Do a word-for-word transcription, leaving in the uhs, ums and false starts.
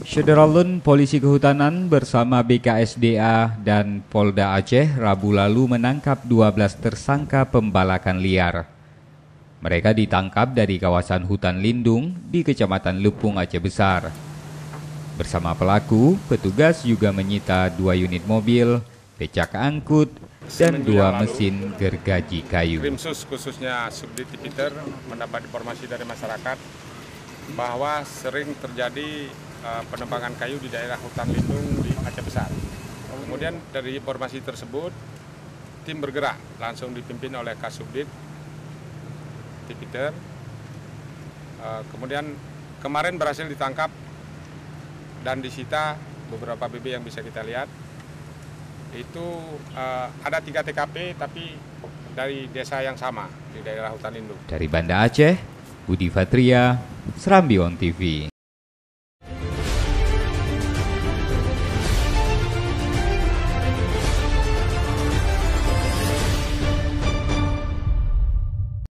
Syederalun Polisi Kehutanan bersama B K S D A dan Polda Aceh Rabu lalu menangkap dua belas tersangka pembalakan liar. Mereka ditangkap dari kawasan hutan lindung di Kecamatan Lepung, Aceh Besar. Bersama pelaku, petugas juga menyita dua unit mobil, becak angkut, dan dua mesin gergaji kayu. Krimsus khususnya Subdit Tipiter mendapat informasi dari masyarakat bahwa sering terjadi uh, penebangan kayu di daerah hutan lindung di Aceh Besar. Kemudian dari informasi tersebut, tim bergerak langsung dipimpin oleh Kasubdit Tipiter. Uh, kemudian kemarin berhasil ditangkap dan disita beberapa B B yang bisa kita lihat. Itu uh, ada tiga T K P tapi dari desa yang sama di daerah hutan lindung. Dari Banda Aceh, Budi Fatria, Serambi On T V.